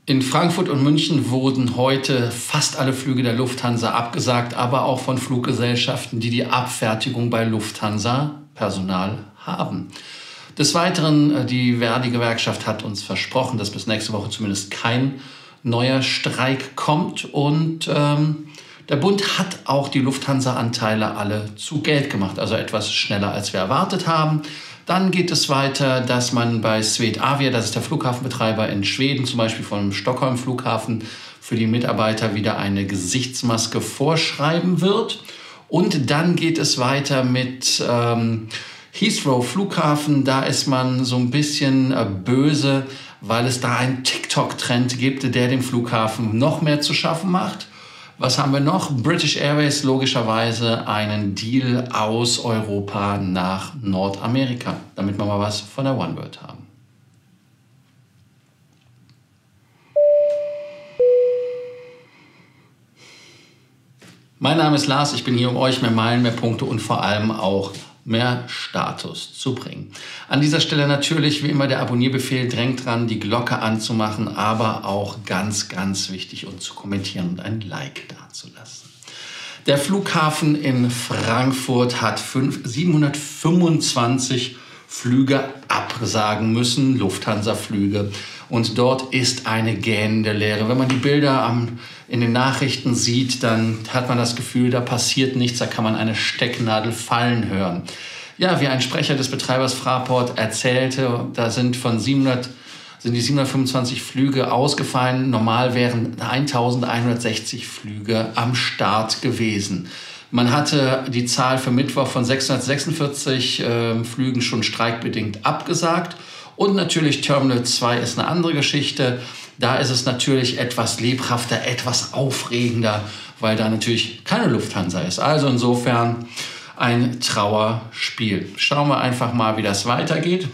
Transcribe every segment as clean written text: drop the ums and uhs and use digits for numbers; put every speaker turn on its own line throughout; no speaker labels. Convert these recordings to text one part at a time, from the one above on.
In Frankfurt und München wurden heute fast alle Flüge der Lufthansa abgesagt, aber auch von Fluggesellschaften, die die Abfertigung bei Lufthansa Personal haben. Des Weiteren, die Verdi-Gewerkschaft hat uns versprochen, dass bis nächste Woche zumindest kein neuer Streik kommt. Und der Bund hat auch die Lufthansa-Anteile alle zu Geld gemacht, also etwas schneller, als wir erwartet haben. Dann geht es weiter, dass man bei Swedavia, das ist der Flughafenbetreiber in Schweden, zum Beispiel vom Stockholm-Flughafen, für die Mitarbeiter wieder eine Gesichtsmaske vorschreiben wird. Und dann geht es weiter mit Heathrow Flughafen. Da ist man so ein bisschen böse, weil es da einen TikTok-Trend gibt, der dem Flughafen noch mehr zu schaffen macht. Was haben wir noch? British Airways, logischerweise einen Deal aus Europa nach Nordamerika, damit wir mal was von der OneWorld haben. Mein Name ist Lars, ich bin hier, um euch mehr Meilen, mehr Punkte und vor allem auch mehr Status zu bringen. An dieser Stelle natürlich wie immer der Abonnierbefehl, drängt dran, die Glocke anzumachen, aber auch ganz, ganz wichtig und zu kommentieren und ein Like dazulassen. Der Flughafen in Frankfurt hat 725 Flüge absagen müssen, Lufthansa-Flüge. Und dort ist eine gähnende Leere. Wenn man die Bilder in den Nachrichten sieht, dann hat man das Gefühl, da passiert nichts, da kann man eine Stecknadel fallen hören. Ja, wie ein Sprecher des Betreibers Fraport erzählte, da sind die 725 Flüge ausgefallen. Normal wären 1160 Flüge am Start gewesen. Man hatte die Zahl für Mittwoch von 646 Flügen schon streikbedingt abgesagt. Und natürlich Terminal 2 ist eine andere Geschichte. Da ist es natürlich etwas lebhafter, etwas aufregender, weil da natürlich keine Lufthansa ist. Also insofern ein Trauerspiel. Schauen wir einfach mal, wie das weitergeht.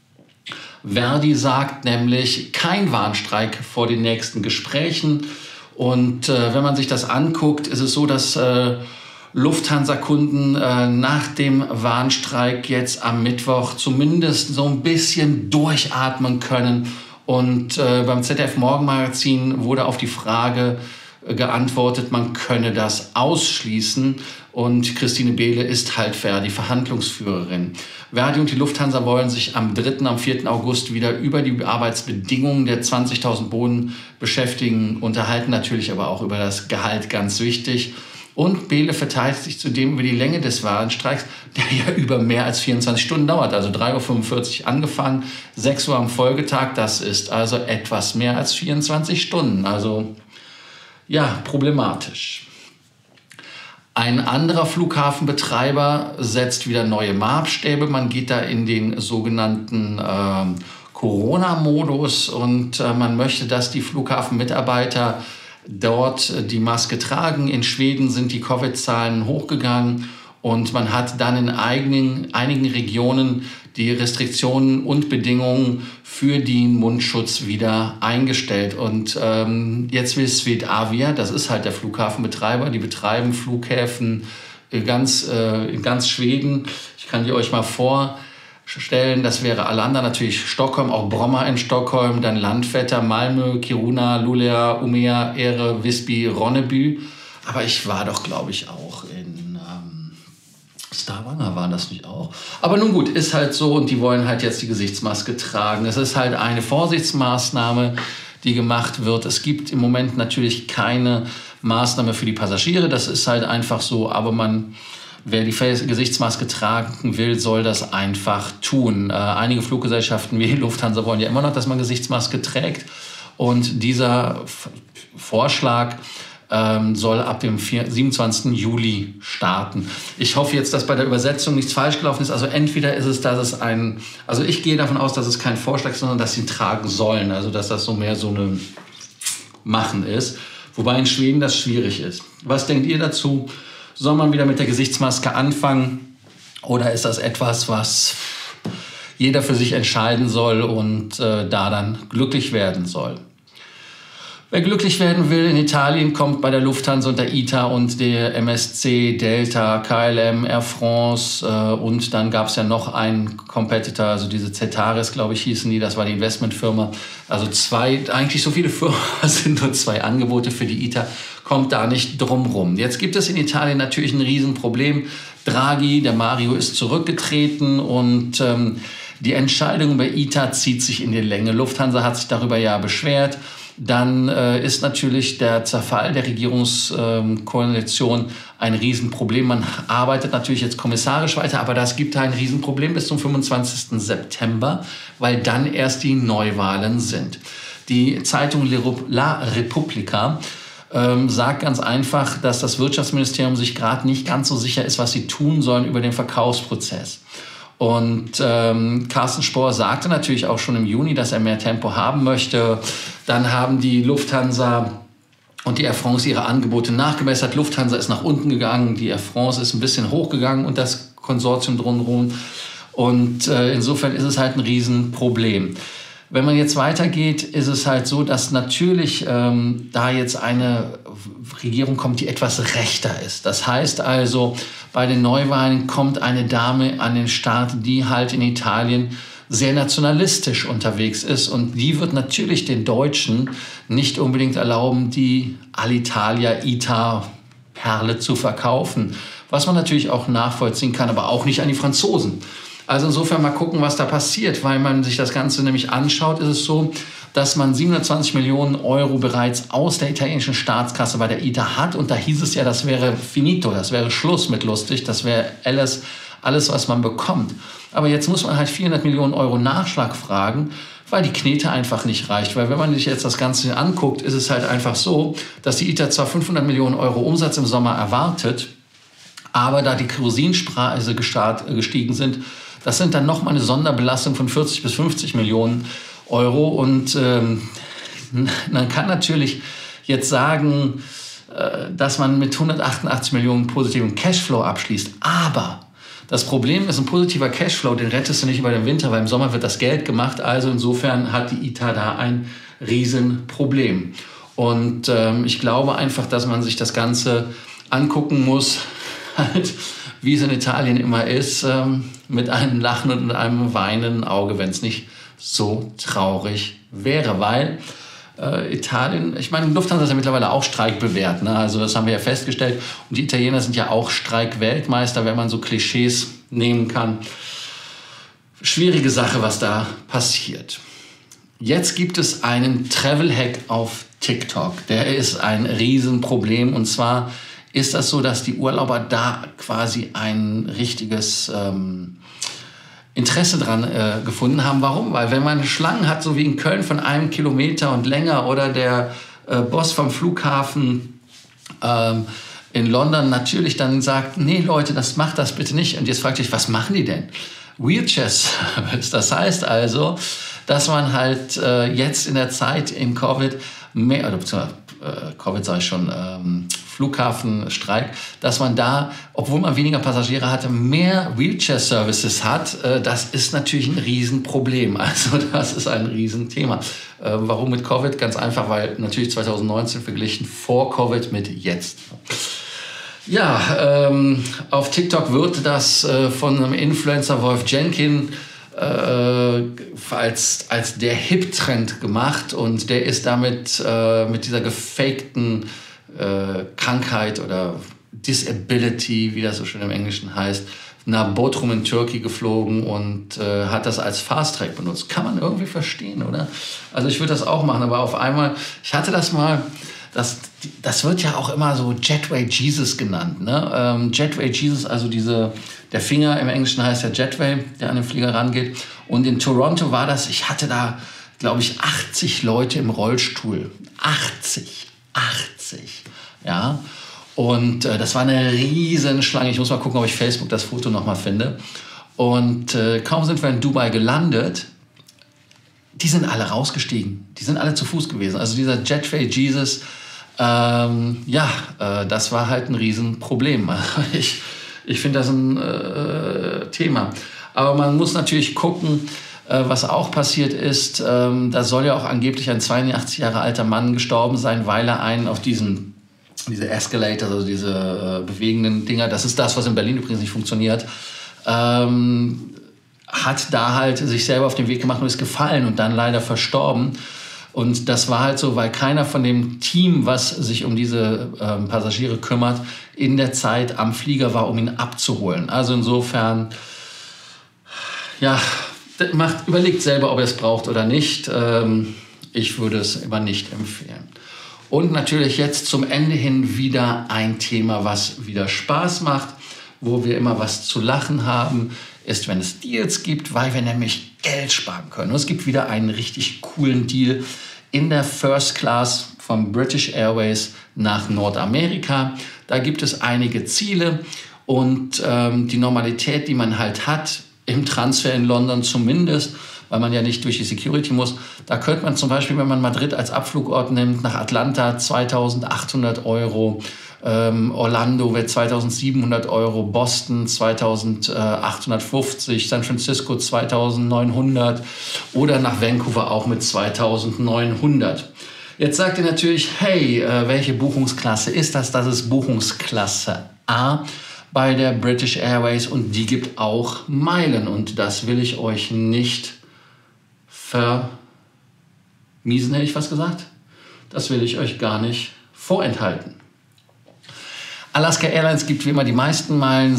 Verdi sagt nämlich kein Warnstreik vor den nächsten Gesprächen. Und wenn man sich das anguckt, ist es so, dass Lufthansa-Kunden nach dem Warnstreik jetzt am Mittwoch zumindest so ein bisschen durchatmen können. Und beim ZDF-Morgenmagazin wurde auf die Frage geantwortet, man könne das ausschließen. Und Christine Behle ist halt Verdi Verhandlungsführerin. Verdi und die Lufthansa wollen sich am 3., am 4. August wieder über die Arbeitsbedingungen der 20.000 Bodenbeschäftigten unterhalten, natürlich aber auch über das Gehalt, ganz wichtig. Und Behle verteidigt sich zudem über die Länge des Warnstreiks, der ja über mehr als 24 Stunden dauert. Also 3:45 Uhr angefangen, 6 Uhr am Folgetag. Das ist also etwas mehr als 24 Stunden. Also ja, problematisch. Ein anderer Flughafenbetreiber setzt wieder neue Maßstäbe. Man geht da in den sogenannten Corona-Modus und man möchte, dass die Flughafenmitarbeiter dort die Maske tragen. In Schweden sind die Covid-Zahlen hochgegangen und man hat dann in einigen Regionen die Restriktionen und Bedingungen für den Mundschutz wieder eingestellt. Und jetzt will Swedavia, das ist halt der Flughafenbetreiber, die betreiben Flughäfen in ganz Schweden. Ich kann die euch mal vorstellen, das wäre Arlanda, natürlich Stockholm, auch Bromma in Stockholm, dann Landvetter, Malmö, Kiruna, Luleå, Umeå, Ere, Visby, Ronneby. Aber ich war doch, glaube ich, auch in Stavanger, waren das nicht auch? Aber nun gut, ist halt so und die wollen halt jetzt die Gesichtsmaske tragen. Es ist halt eine Vorsichtsmaßnahme, die gemacht wird. Es gibt im Moment natürlich keine Maßnahme für die Passagiere, das ist halt einfach so, aber wer die Gesichtsmaske tragen will, soll das einfach tun. Einige Fluggesellschaften wie die Lufthansa wollen ja immer noch, dass man Gesichtsmaske trägt. Und dieser Vorschlag soll ab dem 27. Juli starten. Ich hoffe jetzt, dass bei der Übersetzung nichts falsch gelaufen ist. Also entweder ist es, also ich gehe davon aus, dass es kein Vorschlag ist, sondern dass sie tragen sollen. Also dass das so mehr so eine Machen ist. Wobei in Schweden das schwierig ist. Was denkt ihr dazu? Soll man wieder mit der Gesichtsmaske anfangen? Oder ist das etwas, was jeder für sich entscheiden soll und da dann glücklich werden soll? Wer glücklich werden will in Italien, kommt bei der Lufthansa und der ITA und der MSC, Delta, KLM, Air France und dann gab es ja noch einen Competitor, also diese Cetaris, glaube ich, hießen die, das war die Investmentfirma. Also eigentlich so viele Firmen, es sind nur 2 Angebote für die ITA, kommt da nicht drum rum. Jetzt gibt es in Italien natürlich ein Riesenproblem. Draghi, der Mario, ist zurückgetreten und die Entscheidung bei ITA zieht sich in die Länge. Lufthansa hat sich darüber ja beschwert. Dann ist natürlich der Zerfall der Regierungskoalition ein Riesenproblem. Man arbeitet natürlich jetzt kommissarisch weiter, aber das gibt ein Riesenproblem bis zum 25. September, weil dann erst die Neuwahlen sind. Die Zeitung La Repubblica sagt ganz einfach, dass das Wirtschaftsministerium sich gerade nicht ganz so sicher ist, was sie tun sollen über den Verkaufsprozess. Und Carsten Spohr sagte natürlich auch schon im Juni, dass er mehr Tempo haben möchte. Dann haben die Lufthansa und die Air France ihre Angebote nachgebessert. Lufthansa ist nach unten gegangen, die Air France ist ein bisschen hochgegangen und das Konsortium drumherum. Und insofern ist es halt ein Riesenproblem. Wenn man jetzt weitergeht, ist es halt so, dass natürlich da jetzt eine Regierung kommt, die etwas rechter ist. Das heißt also, bei den Neuwahlen kommt eine Dame an den Start, die halt in Italien sehr nationalistisch unterwegs ist. Und die wird natürlich den Deutschen nicht unbedingt erlauben, die Alitalia ITA-Perle zu verkaufen. Was man natürlich auch nachvollziehen kann, aber auch nicht an die Franzosen. Also insofern mal gucken, was da passiert. Weil man sich das Ganze nämlich anschaut, ist es so, dass man 720 Millionen Euro bereits aus der italienischen Staatskasse bei der ITA hat. Und da hieß es ja, das wäre finito, das wäre Schluss mit lustig, das wäre alles, was man bekommt. Aber jetzt muss man halt 400 Millionen Euro Nachschlag fragen, weil die Knete einfach nicht reicht. Weil wenn man sich jetzt das Ganze anguckt, ist es halt einfach so, dass die ITA zwar 500 Millionen Euro Umsatz im Sommer erwartet, aber da die Kerosinpreise gestiegen sind, das sind dann nochmal eine Sonderbelastung von 40 bis 50 Millionen Euro. Und man kann natürlich jetzt sagen, dass man mit 188 Millionen positiven Cashflow abschließt. Aber das Problem ist, ein positiver Cashflow, den rettest du nicht über den Winter, weil im Sommer wird das Geld gemacht. Also insofern hat die ITA da ein Riesenproblem. Und ich glaube einfach, dass man sich das Ganze angucken muss, halt, wie es in Italien immer ist, mit einem Lachen und einem weinenden Auge, wenn es nicht so traurig wäre. Weil Italien, ich meine, Lufthansa ist ja mittlerweile auch streikbewehrt, ne? Also das haben wir ja festgestellt. Und die Italiener sind ja auch Streikweltmeister, wenn man so Klischees nehmen kann. Schwierige Sache, was da passiert. Jetzt gibt es einen Travel-Hack auf TikTok. Der ist ein Riesenproblem. Und zwar ist das so, dass die Urlauber da quasi ein richtiges Interesse dran gefunden haben. Warum? Weil wenn man Schlangen hat, so wie in Köln von 1 Kilometer und länger, oder der Boss vom Flughafen in London natürlich dann sagt, nee Leute, macht das bitte nicht. Und jetzt fragt sich, was machen die denn? Wheelchair-Service. Das heißt also, dass man halt jetzt in der Zeit in Covid Covid sage ich schon, Flughafenstreik, dass man da, obwohl man weniger Passagiere hatte, mehr Wheelchair-Services hat. Das ist natürlich ein Riesenproblem. Also das ist ein Riesenthema. Warum mit Covid? Ganz einfach, weil natürlich 2019 verglichen vor Covid mit jetzt. Ja, auf TikTok wird das von einem Influencer, Wolf Jenkin, als der Hip-Trend gemacht, und der ist damit mit dieser gefakten Krankheit oder Disability, wie das so schön im Englischen heißt, nach Bodrum in Türkei geflogen und hat das als Fast-Track benutzt. Kann man irgendwie verstehen, oder? Also ich würde das auch machen, aber auf einmal, ich hatte das mal, das wird ja auch immer so Jetway Jesus genannt, ne? Jetway Jesus, also der Finger im Englischen heißt ja Jetway, der an den Flieger rangeht. Und in Toronto war das, ich hatte da, glaube ich, 80 Leute im Rollstuhl. 80, ja. Und das war eine riesen Schlange. Ich muss mal gucken, ob ich Facebook das Foto nochmal finde. Und kaum sind wir in Dubai gelandet, die sind alle rausgestiegen. Die sind alle zu Fuß gewesen. Also dieser Jetway Jesus, das war halt ein Riesenproblem. Ich finde das ein Thema. Aber man muss natürlich gucken, Was auch passiert ist, da soll ja auch angeblich ein 82 Jahre alter Mann gestorben sein, weil er einen auf diese Escalator, also diese bewegenden Dinger, das ist das, was in Berlin übrigens nicht funktioniert, hat da halt sich selber auf den Weg gemacht und ist gefallen und dann leider verstorben. Und das war halt so, weil keiner von dem Team, was sich um diese Passagiere kümmert, in der Zeit am Flieger war, um ihn abzuholen. Also insofern, ja, überlegt selber, ob ihr es braucht oder nicht. Ich würde es aber nicht empfehlen. Und natürlich jetzt zum Ende hin wieder ein Thema, was wieder Spaß macht, wo wir immer was zu lachen haben, ist, wenn es Deals gibt, weil wir nämlich Geld sparen können. Und es gibt wieder einen richtig coolen Deal in der First Class von British Airways nach Nordamerika. Da gibt es einige Ziele und die Normalität, die man halt hat, im Transfer in London zumindest, weil man ja nicht durch die Security muss. Da könnte man zum Beispiel, wenn man Madrid als Abflugort nimmt, nach Atlanta 2.800 €, Orlando wird 2.700 €, Boston 2.850, San Francisco 2.900 oder nach Vancouver auch mit 2.900. Jetzt sagt ihr natürlich, hey, welche Buchungsklasse ist das? Das ist Buchungsklasse A bei der British Airways und die gibt auch Meilen und das will ich euch nicht vermiesen, hätte ich fast gesagt. Das will ich euch gar nicht vorenthalten. Alaska Airlines gibt wie immer die meisten Meilen,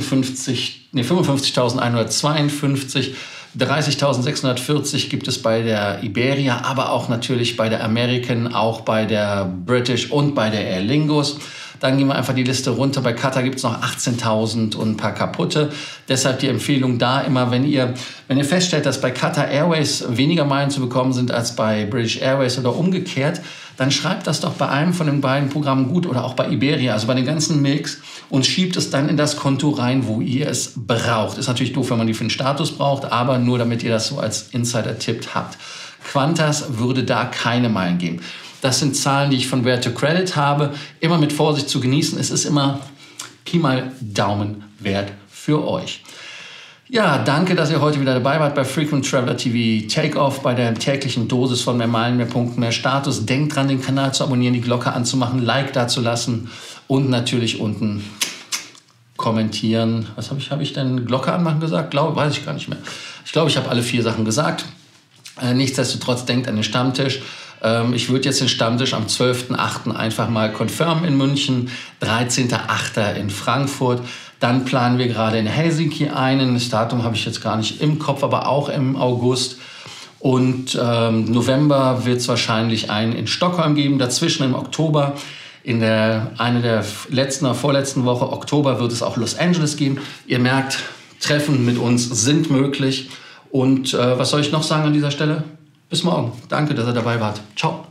55.152, 30.640 gibt es bei der Iberia, aber auch natürlich bei der American, auch bei der British und bei der Aer Lingus. Dann gehen wir einfach die Liste runter. Bei Qatar gibt es noch 18.000 und ein paar kaputte. Deshalb die Empfehlung da immer, wenn ihr feststellt, dass bei Qatar Airways weniger Meilen zu bekommen sind als bei British Airways oder umgekehrt, dann schreibt das doch bei einem von den beiden Programmen gut oder auch bei Iberia, also bei den ganzen Mix und schiebt es dann in das Konto rein, wo ihr es braucht. Ist natürlich doof, wenn man die für den Status braucht, aber nur damit ihr das so als Insider-Tipp habt. Qantas würde da keine Meilen geben. Das sind Zahlen, die ich von Where to Credit habe. Immer mit Vorsicht zu genießen. Es ist immer Pi mal Daumen wert für euch. Ja, danke, dass ihr heute wieder dabei wart bei Frequent Traveler TV Takeoff, bei der täglichen Dosis von mehr Meilen, mehr Punkten, mehr Status. Denkt dran, den Kanal zu abonnieren, die Glocke anzumachen, Like da zu lassen und natürlich unten kommentieren. Was habe ich denn? Glocke anmachen gesagt? Weiß ich gar nicht mehr. Ich glaube, ich habe alle 4 Sachen gesagt. Nichtsdestotrotz denkt an den Stammtisch. Ich würde jetzt den Stammtisch am 12.08. einfach mal confirmen in München, 13.08. in Frankfurt. Dann planen wir gerade in Helsinki einen. Das Datum habe ich jetzt gar nicht im Kopf, aber auch im August. Und November wird es wahrscheinlich einen in Stockholm geben. Dazwischen im Oktober, eine der letzten oder vorletzten Woche Oktober, wird es auch Los Angeles geben. Ihr merkt, Treffen mit uns sind möglich. Und was soll ich noch sagen an dieser Stelle? Bis morgen. Danke, dass ihr dabei wart. Ciao.